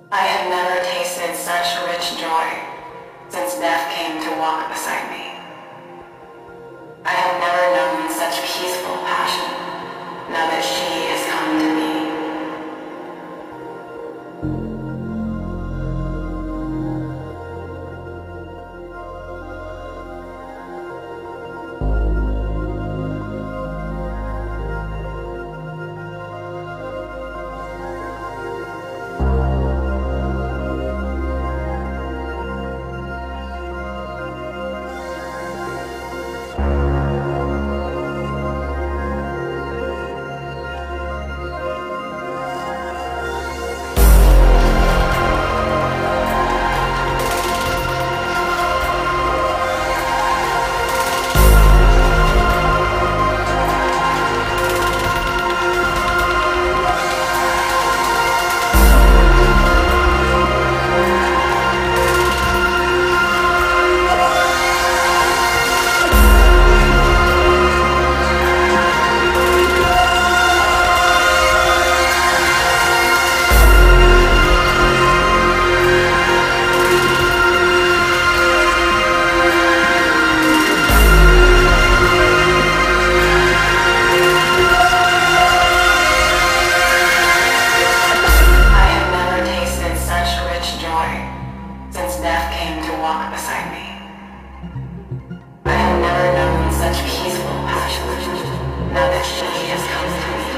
I have never tasted such rich joy since death came to walk beside me. I have never known such peaceful passion now that she has come to me. Since death came to walk beside me. I have never known such peaceful passion now that she has come to me.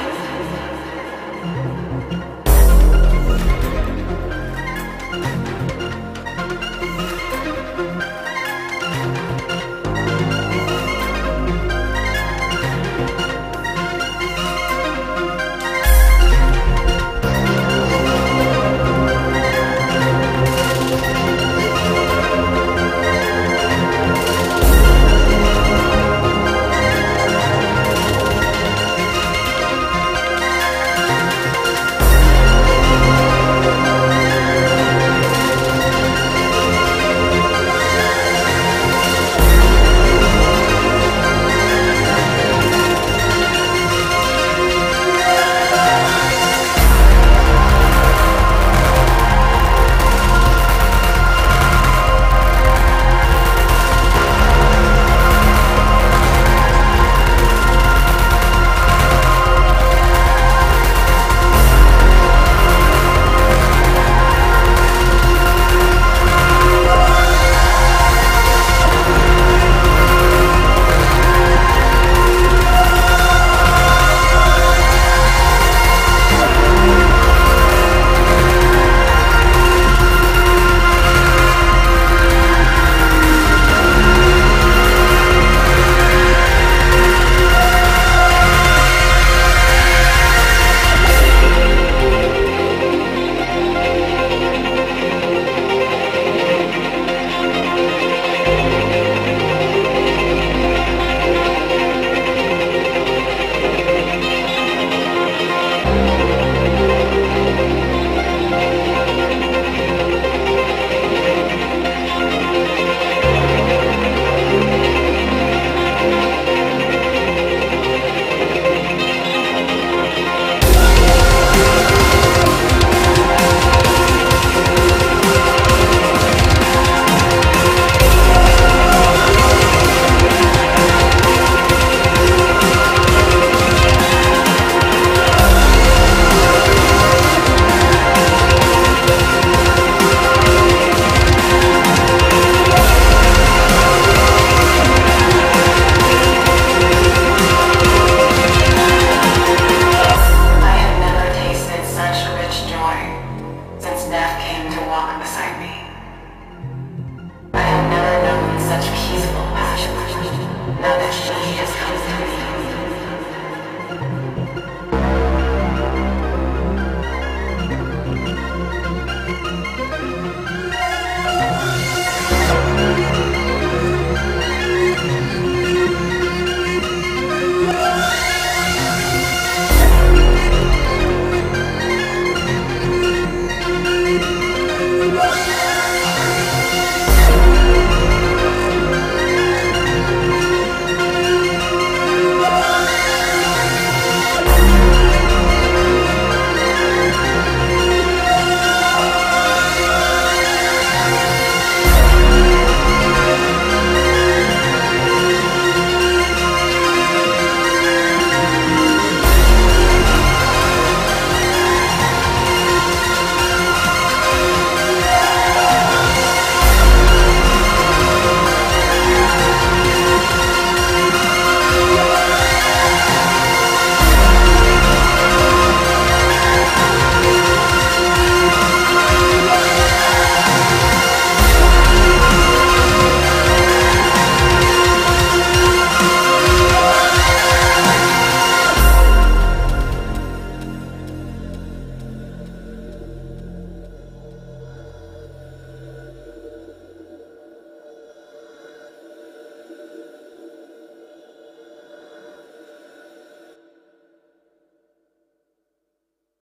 Since death came to walk beside me. I have never known such peaceful passion now that she has come to me.